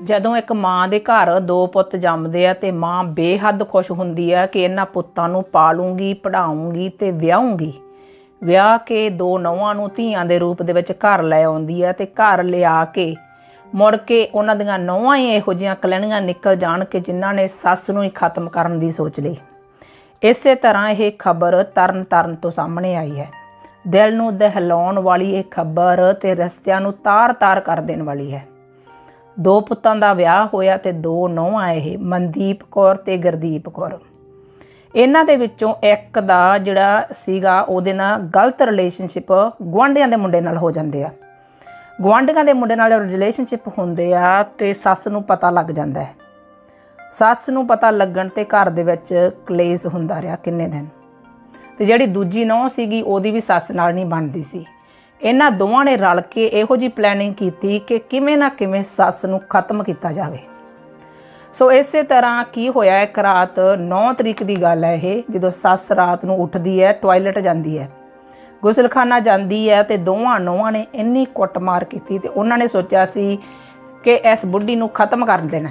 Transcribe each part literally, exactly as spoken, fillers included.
ਜਦੋਂ ਇੱਕ ਮਾਂ ਦੇ ਘਰ ਦੋ ਪੁੱਤ ਜੰਮਦੇ ਆ ਤੇ ਮਾਂ ਬੇਹੱਦ ਖੁਸ਼ ਹੁੰਦੀ ਆ ਕਿ ਇਹਨਾਂ ਪੁੱਤਾਂ ਨੂੰ ਪਾਲੂੰਗੀ, ਪੜ੍ਹਾਉਂਗੀ ਤੇ ਵਿਆਹੂੰਗੀ। ਵਿਆਹ ਕੇ ਦੋ ਨੌਵਾਂ ਨੂੰ ਧੀਆਂ ਦੇ ਰੂਪ ਦੇ ਵਿੱਚ ਘਰ ਲੈ ਆਉਂਦੀ ਆ ਤੇ ਘਰ ਲਿਆ ਕੇ ਮੁੜ ਕੇ ਉਹਨਾਂ ਦੀਆਂ ਨੌਵਾਂ ਹੀ ਇਹੋ ਜਿਹੀਆਂ ਕਲੈਣੀਆਂ ਨਿਕਲ ਜਾਣ ਕਿ ਜਿਨ੍ਹਾਂ ਨੇ ਸੱਸ ਨੂੰ ਹੀ ਖਤਮ ਕਰਨ ਦੀ ਸੋਚ ਲਈ। ਇਸੇ ਤਰ੍ਹਾਂ ਇਹ ਖਬਰ ਤਰਨ ਤਾਰਨ ਤੋਂ ਸਾਹਮਣੇ ਆਈ ਹੈ। ਦਿਲ ਨੂੰ ਦਹਿਲਾਉਣ ਵਾਲੀ ਇਹ ਖਬਰ ਤੇ ਰਸਤਿਆਂ ਨੂੰ ਤਾਰ-ਤਾਰ ਕਰ ਦੇਣ ਵਾਲੀ ਹੈ। ਦੋ ਪੁੱਤਾਂ ਦਾ ਵਿਆਹ ਹੋਇਆ ਤੇ ਦੋ ਨੌਵਾਂ ਇਹ ਮਨਦੀਪ ਕੌਰ ਤੇ ਗੁਰਦੀਪ ਕੌਰ। ਇਹਨਾਂ ਦੇ ਵਿੱਚੋਂ ਇੱਕ ਦਾ ਜਿਹੜਾ ਸੀਗਾ ਉਹਦੇ ਨਾਲ ਗਲਤ ਰਿਲੇਸ਼ਨਸ਼ਿਪ ਗੁਆਂਢੀਆਂ ਦੇ ਮੁੰਡੇ ਨਾਲ ਹੋ ਜਾਂਦੇ ਆ। ਗੁਆਂਢੀਆਂ ਦੇ ਮੁੰਡੇ ਨਾਲ ਰਿਲੇਸ਼ਨਸ਼ਿਪ ਹੁੰਦੇ ਆ ਤੇ ਸੱਸ ਨੂੰ ਪਤਾ ਲੱਗ ਜਾਂਦਾ ਹੈ। ਸੱਸ ਨੂੰ ਪਤਾ ਲੱਗਣ ਤੇ ਘਰ ਦੇ ਵਿੱਚ ਕਲੇਸ਼ ਹੁੰਦਾ ਰਿਹਾ ਕਿੰਨੇ ਦਿਨ। ਤੇ ਜਿਹੜੀ ਦੂਜੀ ਨੌਂ ਸੀਗੀ ਉਹਦੀ ਵੀ ਸੱਸ ਨਾਲ ਨਹੀਂ ਬਣਦੀ ਸੀ। ਇਹਨਾਂ ਦੋਵਾਂ ਨੇ ਰਲ ਕੇ ਇਹੋ ਜਿਹੀ ਪਲੈਨਿੰਗ ਕੀਤੀ ਕਿ ਕਿਵੇਂ ਨਾ ਕਿਵੇਂ ਸੱਸ ਨੂੰ ਖਤਮ ਕੀਤਾ ਜਾਵੇ। ਸੋ ਇਸੇ ਤਰ੍ਹਾਂ ਕੀ ਹੋਇਆ, ਇੱਕ ਰਾਤ ਨੌਂ ਤਰੀਕ ਦੀ ਗੱਲ ਹੈ ਇਹ, ਜਦੋਂ ਸੱਸ ਰਾਤ ਨੂੰ ਉੱਠਦੀ ਹੈ, ਟੋਇਲਟ ਜਾਂਦੀ ਹੈ, ਗੁਸਲਖਾਨਾ ਜਾਂਦੀ ਹੈ ਤੇ ਦੋਵਾਂ ਨੌਵਾਂ ਨੇ ਇੰਨੀ ਕੁੱਟਮਾਰ ਕੀਤੀ ਤੇ ਉਹਨਾਂ ਨੇ ਸੋਚਿਆ ਸੀ ਕਿ ਇਸ ਬੁੱਢੀ ਨੂੰ ਖਤਮ ਕਰ ਦੇਣਾ।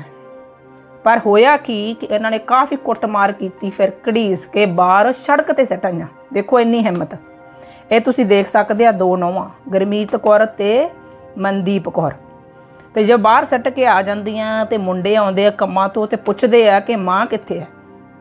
ਪਰ ਹੋਇਆ ਕੀ ਕਿ ਇਹਨਾਂ ਨੇ ਕਾਫੀ ਕੁੱਟਮਾਰ ਕੀਤੀ, ਫਿਰ ਘੜੀਸ ਕੇ ਬਾਹਰ ਸੜਕ ਤੇ ਸੁੱਟ ਆਈਆਂ। ਦੇਖੋ ਇੰਨੀ ਹਿੰਮਤ। ਇਹ ਤੁਸੀਂ ਦੇਖ ਸਕਦੇ ਆ ਦੋ ਨੌਵਾਂ ਗੁਰਮੀਤ ਕੌਰ ਤੇ ਮਨਦੀਪ ਕੌਰ। ਤੇ ਜੋ ਬਾਹਰ ਸੁੱਟ ਕੇ ਆ ਜਾਂਦੀਆਂ ਤੇ ਮੁੰਡੇ ਆਉਂਦੇ ਆ ਕੰਮਾਂ ਤੋਂ ਤੇ ਪੁੱਛਦੇ ਆ ਕਿ ਮਾਂ ਕਿੱਥੇ ਹੈ।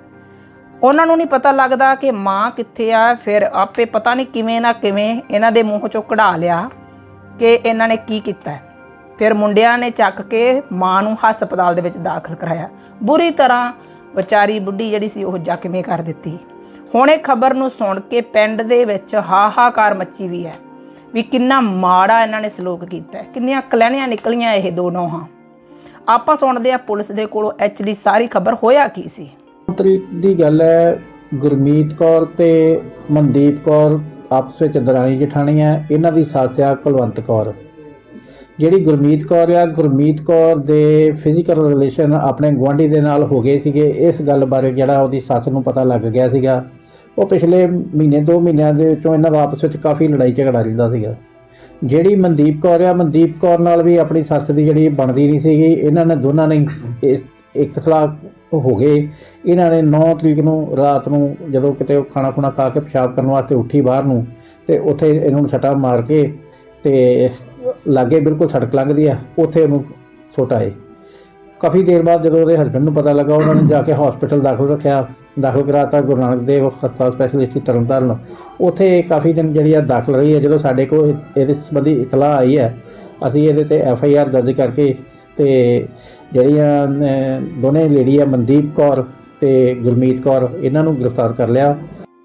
ਉਹਨਾਂ ਨੂੰ ਨਹੀਂ ਪਤਾ ਲੱਗਦਾ ਕਿ ਮਾਂ ਕਿੱਥੇ ਆ। ਫਿਰ ਆਪੇ ਪਤਾ ਨਹੀਂ ਕਿਵੇਂ ਨਾ ਕਿਵੇਂ ਇਹਨਾਂ ਦੇ ਮੂੰਹ ਚੋਂ ਕਢਾ ਲਿਆ ਕਿ ਇਹਨਾਂ ਨੇ ਕੀ ਕੀਤਾ। ਫਿਰ ਮੁੰਡਿਆਂ ਨੇ ਚੱਕ ਕੇ ਮਾਂ ਨੂੰ ਹਸਪਤਾਲ ਦੇ ਵਿੱਚ ਦਾਖਲ ਕਰਾਇਆ। ਬੁਰੀ ਤਰ੍ਹਾਂ ਵਿਚਾਰੀ ਬੁੱਢੀ ਜਿਹੜੀ ਸੀ ਉਹ ਜ਼ਖਮੀ ਕਰ ਦਿੱਤੀ। ਹੁਣ ਇਹ ਖਬਰ ਨੂੰ ਸੁਣ ਕੇ ਪਿੰਡ ਦੇ ਵਿੱਚ ਹਾਹਾਕਾਰ ਮੱਚੀ ਵੀ ਹੈ ਵੀ ਕਿੰਨਾ ਮਾੜਾ ਇਹਨਾਂ ਨੇ ਸਲੂਕ ਕੀਤਾ, ਕਿੰਨੀਆਂ ਕਲੈਣੀਆਂ ਨਿਕਲੀਆਂ ਇਹ ਦੋ ਨੌਹਾਂ। ਆਪਾਂ ਸੁਣਦੇ ਆ ਪੁਲਿਸ ਦੇ ਕੋਲੋਂ ਐਕਚੁਅਲੀ ਸਾਰੀ ਖਬਰ ਹੋਇਆ ਕੀ ਸੀ। ਤਰੀਕ ਦੀ ਗੱਲ ਹੈ, ਗੁਰਮੀਤ ਕੌਰ ਤੇ ਮਨਦੀਪ ਕੌਰ ਆਪਸ ਵਿੱਚ ਦਰਾਣੀ ਜਠਾਣੀ ਹੈ। ਇਹਨਾਂ ਦੀ ਸੱਸ ਆ ਕੁਲਵੰਤ ਕੌਰ। ਜਿਹੜੀ ਗੁਰਮੀਤ ਕੌਰ ਆ, ਗੁਰਮੀਤ ਕੌਰ ਦੇ ਫਿਜ਼ੀਕਲ ਰਿਲੇਸ਼ਨ ਆਪਣੇ ਗੁਆਂਢੀ ਦੇ ਨਾਲ ਹੋ ਗਏ ਸੀਗੇ। ਇਸ ਗੱਲ ਬਾਰੇ ਜਿਹੜਾ ਉਹਦੀ ਸੱਸ ਨੂੰ ਪਤਾ ਲੱਗ ਗਿਆ ਸੀਗਾ। ਉਹ ਪਿਛਲੇ ਮਹੀਨੇ ਦੋ ਮਹੀਨਿਆਂ ਦੇ ਵਿੱਚੋਂ ਇਹਨਾਂ ਦਾ ਆਪਸ ਵਿੱਚ ਕਾਫੀ ਲੜਾਈ ਝਗੜਾ ਰਹਿੰਦਾ ਸੀਗਾ। ਜਿਹੜੀ ਮਨਦੀਪ ਕੌਰ ਆ, ਮਨਦੀਪ ਕੌਰ ਨਾਲ ਵੀ ਆਪਣੀ ਸੱਸ ਦੀ ਜਿਹੜੀ ਬਣਦੀ ਨਹੀਂ ਸੀਗੀ। ਇਹਨਾਂ ਨੇ ਦੋਨਾਂ ਨੇ ਇੱਕ ਸਲਾਹ ਹੋ ਗਏ। ਇਹਨਾਂ ਨੇ ਨੌਂ ਤਰੀਕ ਨੂੰ ਰਾਤ ਨੂੰ ਜਦੋਂ ਕਿਤੇ ਉਹ ਖਾਣਾ ਖੁਣਾ ਖਾ ਕੇ ਪਿਸ਼ਾਬ ਕਰਨ ਵਾਸਤੇ ਉੱਠੀ ਬਾਹਰ ਨੂੰ, ਤੇ ਉੱਥੇ ਇਹਨੂੰ ਛਟਾ ਮਾਰ ਕੇ ਤੇ ਲਾਗੇ ਬਿਲਕੁਲ ਸੜਕ ਲੰਘਦੀ ਆ, ਉੱਥੇ ਉਹਨੂੰ ਸੁੱਟ ਆਏ। ਕਾਫੀ ਦੇਰ ਬਾਅਦ ਜਦੋਂ ਉਹਦੇ ਹਸਬੈਂਡ ਨੂੰ ਪਤਾ ਲੱਗਾ, ਉਹਨਾਂ ਨੇ ਜਾ ਕੇ ਹਸਪੀਟਲ ਦਾਖਲ ਰੱਖਿਆ, ਦਾਖਲ ਕਰਾਤਾ ਗੁਰੂ ਨਾਨਕ ਦੇਵ ਹਸਪਤਾਲ ਸਪੈਸ਼ਲਿਸਟ ਤਰਨ ਤਾਰਨ। ਉੱਥੇ ਕਾਫੀ ਦਿਨ ਜਿਹੜੀ ਆ ਦਾਖਲ ਰਹੀ ਹੈ। ਜਦੋਂ ਸਾਡੇ ਕੋਲ ਇਹਦੇ ਸੰਬੰਧੀ ਇਤਲਾਹ ਆਈ ਹੈ, ਅਸੀਂ ਇਹਦੇ 'ਤੇ ਐਫ ਆਈ ਆਰ ਦਰਜ ਕਰਕੇ ਤੇ ਜਿਹੜੀਆਂ ਦੋਨੇ ਲੇਡੀ ਆ ਮਨਦੀਪ ਕੌਰ ਤੇ ਗੁਰਮੀਤ ਕੌਰ, ਇਹਨਾਂ ਨੂੰ ਗ੍ਰਿਫਤਾਰ ਕਰ ਲਿਆ।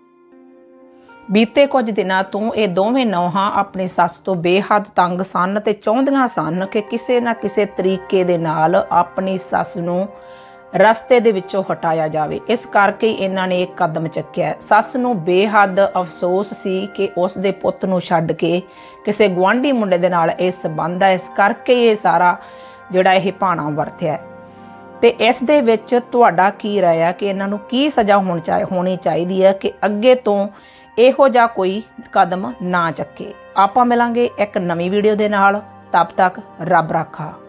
ਬੀਤੇ ਕੁਝ ਦਿਨਾਂ ਤੋਂ ਇਹ ਦੋਵੇਂ ਨੌਹਾਂ ਆਪਣੀ ਸੱਸ ਤੋਂ ਬੇਹੱਦ ਤੰਗ ਸਨ ਤੇ ਚਾਹੁੰਦੀਆਂ ਸਨ ਕਿ ਕਿਸੇ ਨਾ ਕਿਸੇ ਤਰੀਕੇ ਦੇ ਨਾਲ ਆਪਣੀ ਸੱਸ ਨੂੰ ਰਸਤੇ ਦੇ ਵਿੱਚੋਂ ਹਟਾਇਆ ਜਾਵੇ। ਇਸ ਕਰਕੇ ਇਹਨਾਂ ਨੇ ਇੱਕ ਕਦਮ ਚੱਕਿਆ। ਸੱਸ ਨੂੰ ਬੇਹੱਦ ਅਫਸੋਸ ਸੀ ਕਿ ਉਸ ਦੇ ਪੁੱਤ ਨੂੰ ਛੱਡ ਕੇ ਕਿਸੇ ਗੁਆਂਢੀ ਮੁੰਡੇ ਦੇ ਨਾਲ ਇਹ ਸੰਬੰਧ ਹੈ। ਇਸ ਕਰਕੇ ਇਹ ਸਾਰਾ ਜਿਹੜਾ ਇਹ ਭਾਣਾ ਵਰਤਿਆ। ਤੇ ਇਸ ਦੇ ਵਿੱਚ ਤੁਹਾਡਾ ਕੀ ਰਾਏ ਹੈ ਕਿ ਇਹਨਾਂ ਨੂੰ ਕੀ ਸਜ਼ਾ ਹੋਣੀ ਚਾਹੀ ਹੋਣੀ ਚਾਹੀਦੀ ਹੈ ਕਿ ਅੱਗੇ ਤੋਂ ਇਹੋ ਜਿਹਾ ਕੋਈ ਕਦਮ ਨਾ ਚੱਕੇ। ਆਪਾਂ ਮਿਲਾਂਗੇ ਇੱਕ ਨਵੀਂ ਵੀਡੀਓ ਦੇ ਨਾਲ। ਤਬ ਤੱਕ ਰੱਬ ਰਾਖਾ।